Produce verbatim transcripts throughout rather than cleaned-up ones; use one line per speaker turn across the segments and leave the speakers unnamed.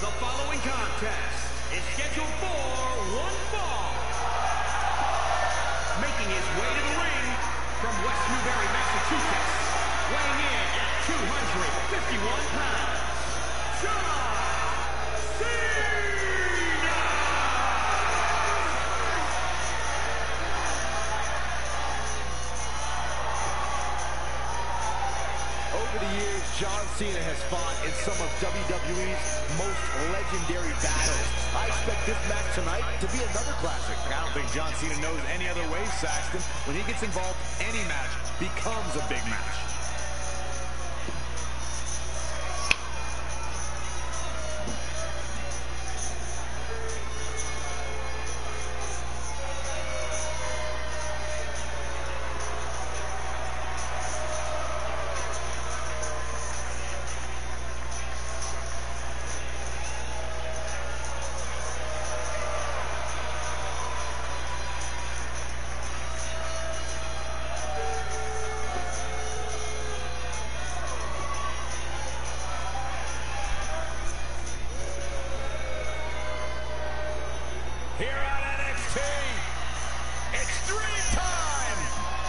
The following contest is scheduled for one fall. Making his way to the ring from West Newbury, Massachusetts, weighing in at two hundred fifty-one pounds, John Cena!
Over the years, John Cena has fought in some of W W E's most legendary battles. I expect this match tonight to be another classic.
I don't think John Cena knows any other way, Saxton. When he gets involved, any match becomes a big match. Here on N X T, Extreme Time!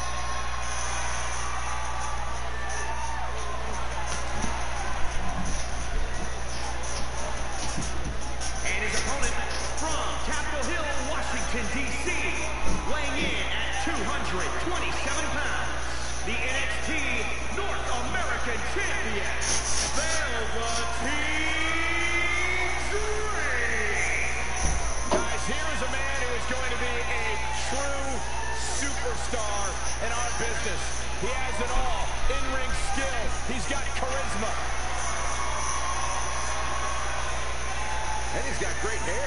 And his opponent from Capitol Hill, Washington, D C, weighing in at two hundred twenty-seven pounds, the N X T North American Champion, Velveteen Dream!
Here is a man who is going to be a true superstar in our business. He has it all. In-ring skill. He's got charisma.
And he's got great hair.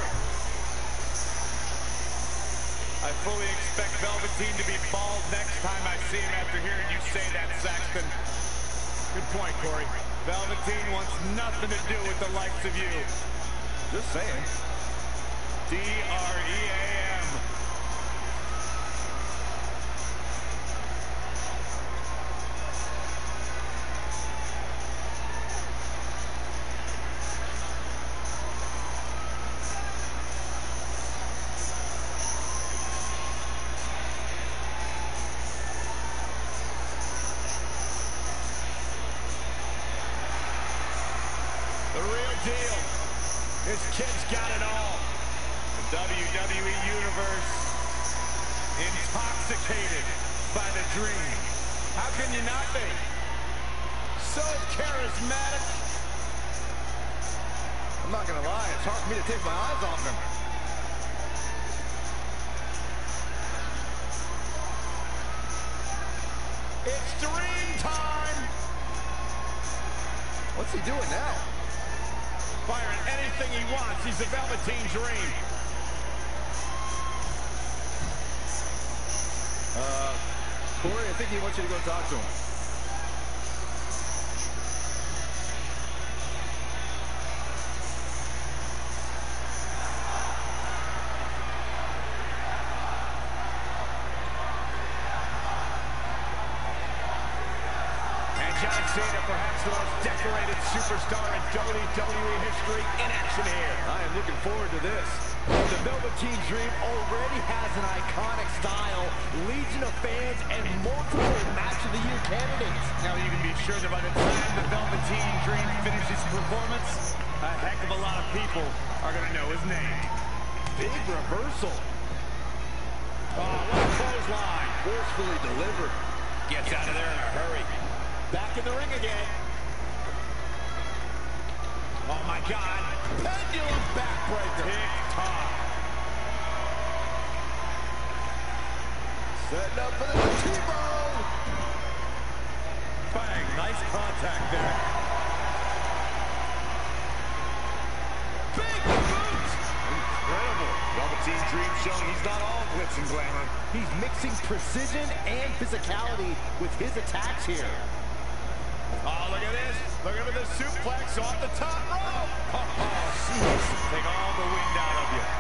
I fully expect Velveteen to be bald next time I see him after hearing you say that, Saxton. Good point, Corey. Velveteen wants nothing to do with the likes of you.
Just saying.
D R E A M. The real deal. This kid's got it all. W W E Universe, intoxicated by the dream. How can you not be? So charismatic.
I'm not gonna lie, it's hard for me to take my eyes off him.
It's dream time.
What's he doing now?
Firing anything he wants. He's the Velveteen Dream.
Uh, Corey, I think he wants you to go talk to him.
And John Cena, perhaps the most decorated superstar in W W E history, in action here.
I am looking forward to this. The Velveteen Dream already has an iconic style, legion of fans, and multiple Match of the Year candidates.
Now you can be sure that by the time the Velveteen Dream finishes performance, a heck of a lot of people are going to know his name.
Big reversal.
Oh, what a clothesline.
Forcefully delivered.
Gets out of there in a hurry. Back in the ring again. Oh, my God. Pendulum backbreaker. Tick-tock.
Setting up for the T-bone.
Bang. Nice contact there. Big boot. Incredible. Velveteen Dream showing he's not all glitz and glamour.
He's mixing precision and physicality with his attacks here.
Oh, look at this. Look at the suplex off the top rope. Oh, oh, jeez. Take all the wind out of you.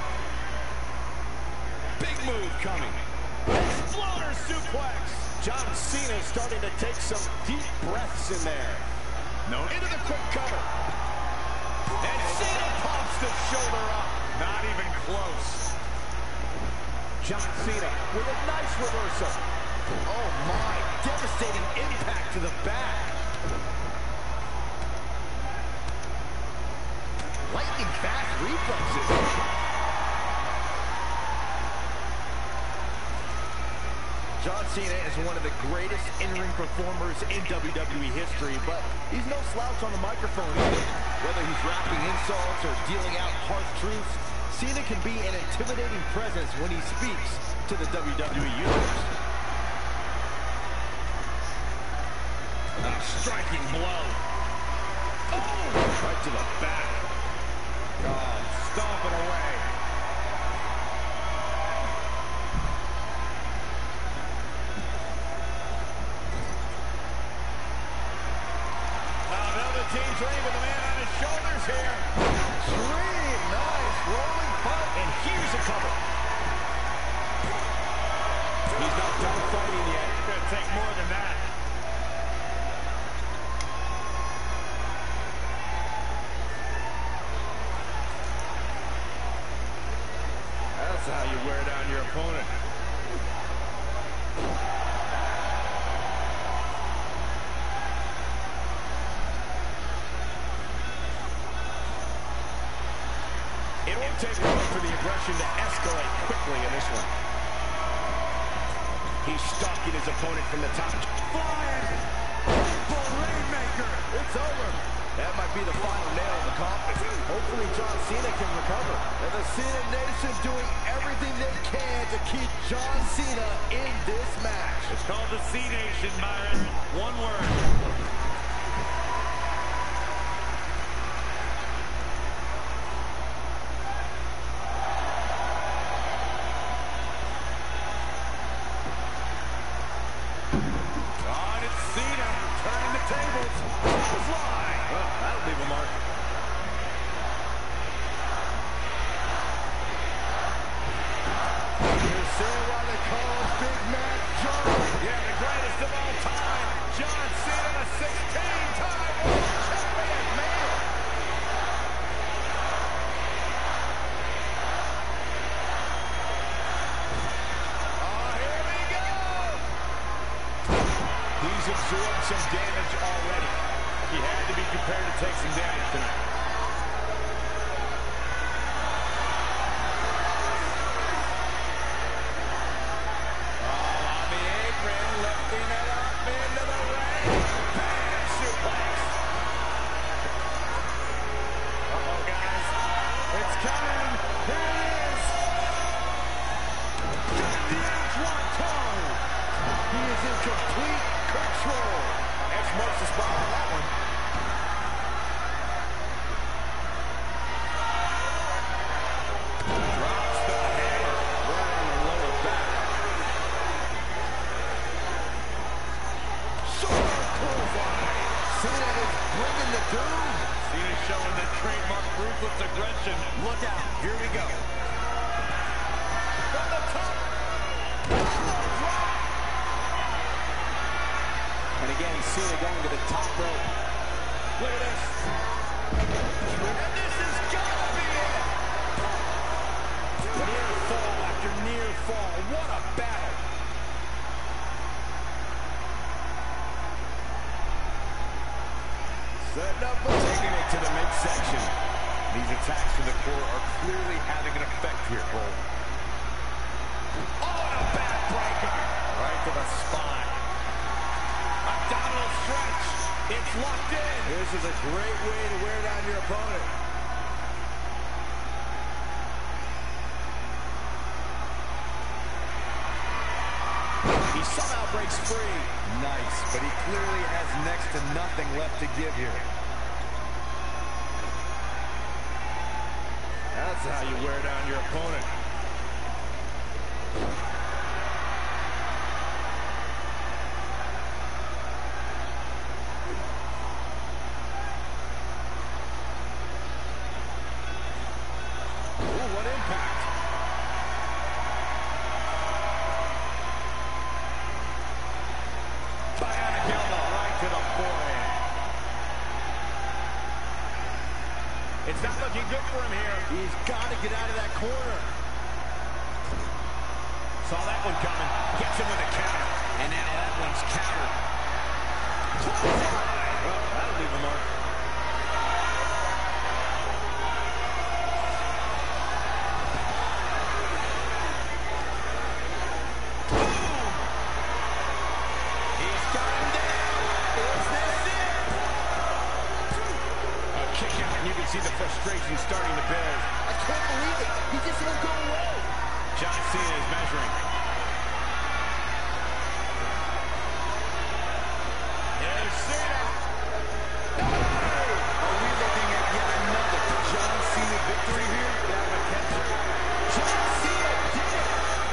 Big move coming. Exploder suplex.
John Cena starting to take some deep breaths in there.
No, into the quick cover.
And Cena pops the shoulder up.
Not even close.
John Cena with a nice reversal. Oh my, devastating impact to the back. Lightning fast reflexes. John Cena is one of the greatest in-ring performers in W W E history, but he's no slouch on the microphone either. Whether he's rapping insults or dealing out harsh truths, Cena can be an intimidating presence when he speaks to the W W E universe.
A striking blow. Oh! Right to the back. Oh, stomping away. Now Velveteen Dream with the man on his shoulders here.
Dream, nice rolling punt, and here's a cover. He's not done fighting yet.
It's gonna take more than that. That's how you wear down your opponent.
It won't take long for the aggression to escalate quickly in this one. He's stalking his opponent from the top.
Flying! Full rainmaker!
It's over. That might be the final nail in the coffin. Hopefully John Cena can recover. And the Cena Nation doing everything they can to keep John Cena in this match.
It's called the C Nation, Byron. One word. On it's Cena, turning the tables. Fly!
Well, that'll leave a mark. You're seeing why they call him Big Mac John.
Yeah, the greatest of all time. John Cena, the sixteen-time world champion, man.
Oh, here we go. He's absorbed some damage already.
He had to be prepared to take some damage tonight. Oh, on the apron, lifting it up into the ring. Bam, suplex. Uh-oh, guys. It's coming. Here it is. The edge one toe.
He is in complete control.
Edge marks the spot on that one. Drops the hammer right on the lower back.
Shoulder clothesline. Cena is bringing the doom.
Cena showing the trademark ruthless aggression.
Look out. Here we go.
From the top.
And again, Cena going to the top rope.
Look at this. And this is gotta be it.
Near fall after near fall. What a battle.
Setting up, taking it to the midsection. These attacks to the core are clearly having an effect here, Cole.
Oh, and a backbreaker.
Right to the spine.
Abdominal stretch. It's locked in.
This is a great way to wear down your opponent.
He somehow breaks free.
Nice, but he clearly has next to nothing left to give here. That's how you wear down your opponent. Ooh, what impact. Bionic elbow right to the forehead. It's not looking good for him here.
He's got to get out of that corner.
Saw that one coming. Gets him with a counter. And now that one's countered.
Well, that'll leave a mark.
He's got him down. Is this it? A kick out, and you can see the frustration starting to build.
I can't believe it. He just won't go away.
John Cena is measuring. Here's Cena. No! Are we looking at yet another John Cena victory here? That potential. John Cena did it!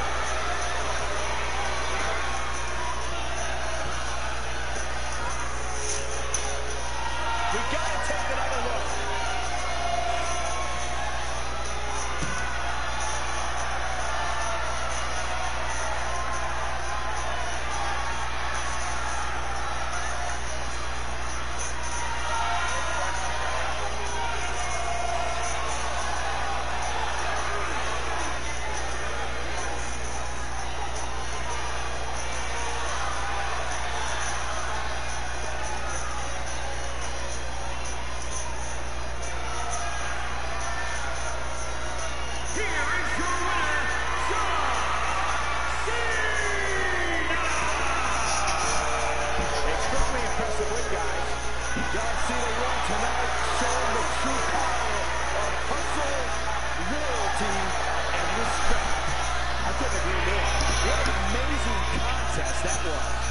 We gotta take another look.
John Cena won tonight, showing the true power of hustle, loyalty, and respect. I couldn't agree more. What an amazing contest that was.